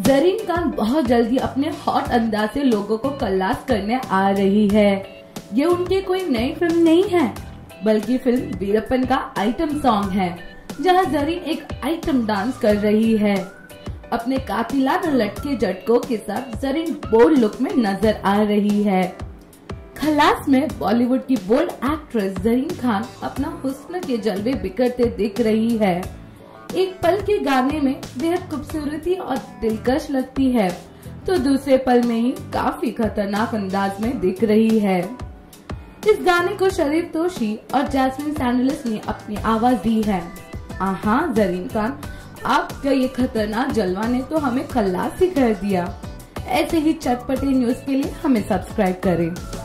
जरीन खान बहुत जल्दी अपने हॉट अंदाज से लोगों को खल्लास करने आ रही है। ये उनकी कोई नई फिल्म नहीं है, बल्कि फिल्म वीरप्पन का आइटम सॉन्ग है, जहां जरीन एक आइटम डांस कर रही है। अपने कातिलाना लटके झटकों के साथ जरीन बोल्ड लुक में नजर आ रही है। खल्लास में बॉलीवुड की बोल्ड एक्ट्रेस जरीन खान अपना हुस्न के जलवे बिखरते दिख रही है। एक पल के गाने में बेहद खूबसूरती और दिलकश लगती है, तो दूसरे पल में ही काफी खतरनाक अंदाज में दिख रही है। इस गाने को शरीफ तोशी और जैस्मिन सैंडलिस ने अपनी आवाज दी है। हाँ जरीन खान, आपका ये खतरनाक जलवा ने तो हमें खल्लास ही कर दिया। ऐसे ही चटपटे न्यूज के लिए हमें सब्सक्राइब करें।